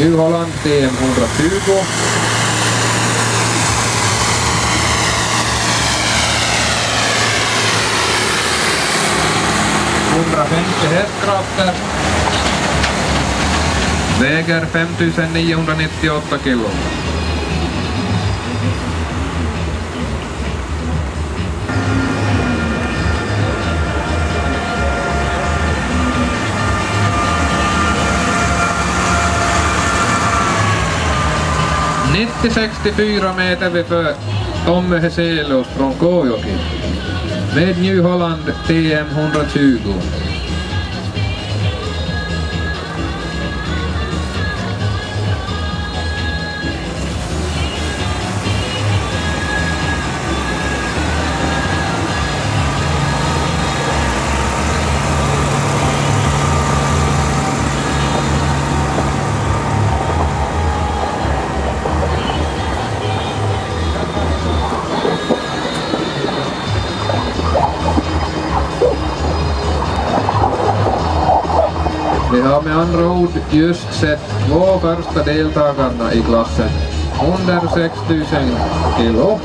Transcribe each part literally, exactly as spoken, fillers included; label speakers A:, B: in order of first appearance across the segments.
A: New Holland T M etthundratjugo. hundrafemtio hästkrafter. Väger femtusen niohundranittioåtta kilo. nittio sextiofyra meter vi för Tommy Heselius från Kåjoki med New Holland T M etthundratjugo. Vi har med andra ord just sett två första deltagarna i klassen under sex tusen kilo.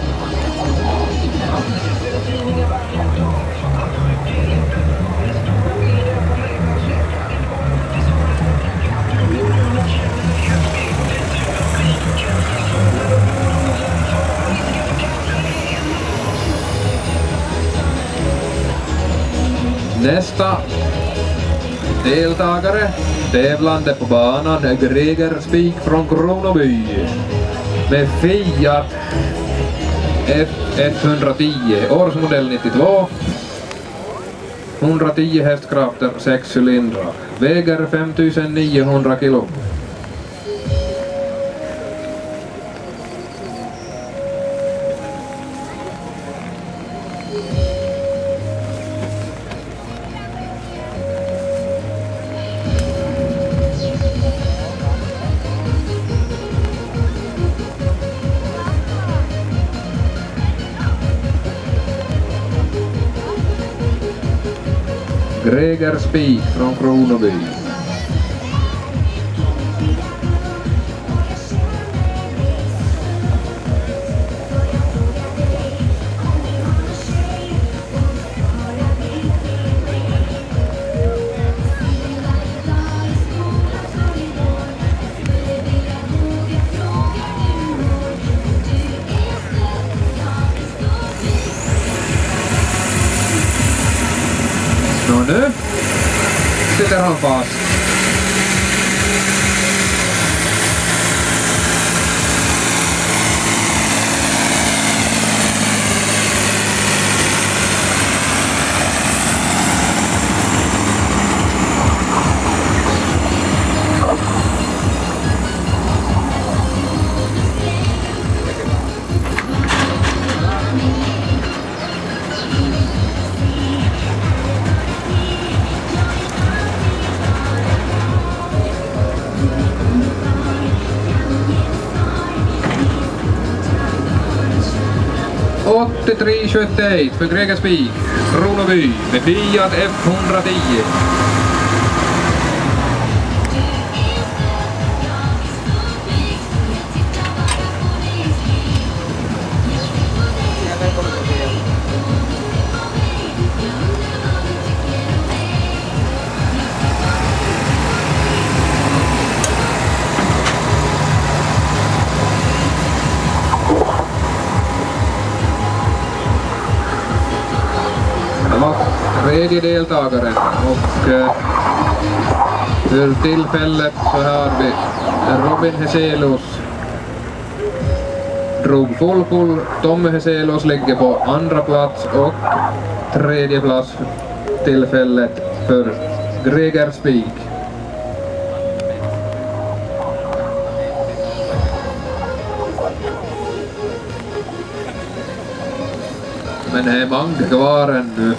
A: Nästa deltagare, tävlande på banan, Greger Spik från Kronoby med Fiat F etthundratio, årsmodell nittiotvå, etthundratio hästkrafter, sex cylindrar, väger femtusenniohundra kilo. Greger Spik från Kronoby. No nu sitter han fast. åttiotre sjuttioett för Greger Spik, Kronoby med Fiat F etthundratio. Tredje deltagaren och eh, för tillfället så har vi Robin Heselius drog full pull. Tommy Heselius ligger på andra plats och tredje plats tillfället för Greger Spik. Men det är många kvar ännu.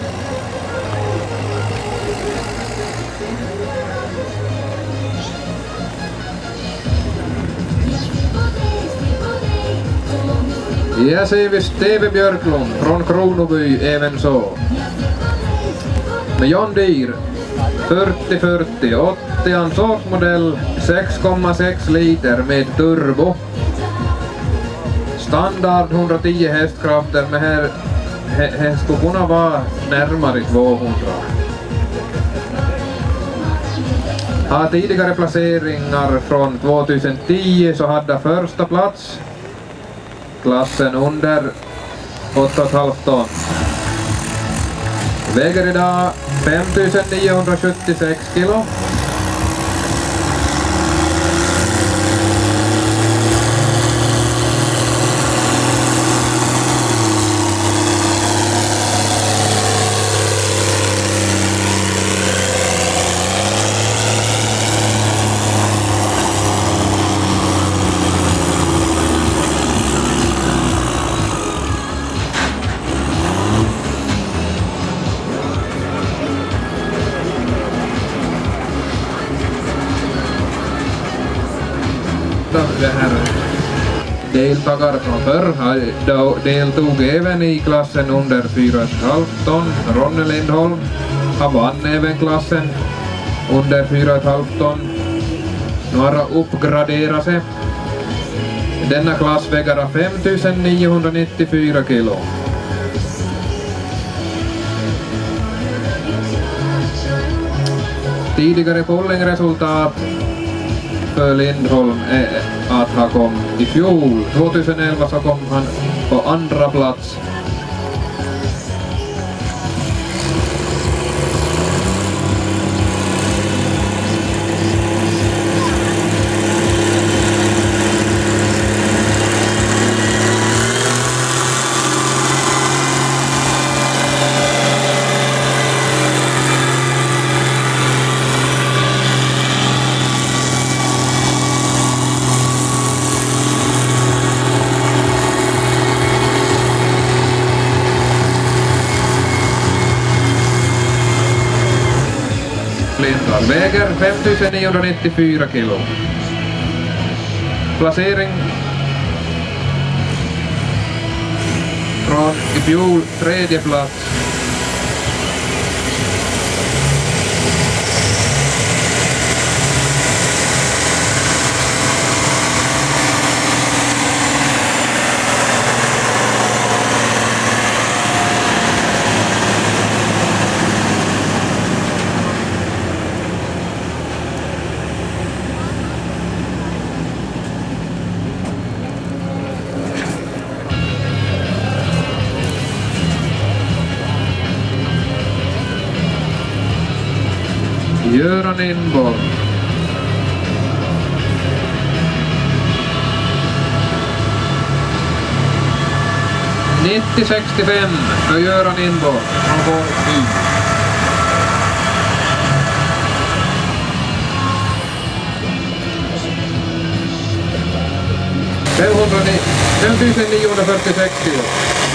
A: Ja, ser vi Steve Björklund från Kronoby även så. Med John Deere fyrtio fyrtio, åttio sortmodell sex komma sex liter med turbo. Standard hundratio hästkrafter, men här, här, här skulle kunna vara närmare tvåhundra. Har tidigare placeringar från tjugohundratio så hade första plats klassen under åtta komma fem ton. Väger idag fem tusen niohundrasjuttiosex kilo. Det här deltagare från förr deltog även i klassen under fyra komma fem ton. Ronny Lindholm har vann även klassen under fyra komma fem ton. Nu har han uppgraderat sig. Denna klass väger fem tusen niohundranittiofyra kilo. Tidigare pollingresultat för Lindholm är att han kom i fjol. tjugoelva så kom han på andra plats. Lindholm väger fem tusen niohundranittiofyra kilo. Placering från i fjol tredje plats. Göran Inborg. nittio sextiofem för Göran Inborg från Borgby. fem tusen niohundrafyrtiosex kilo.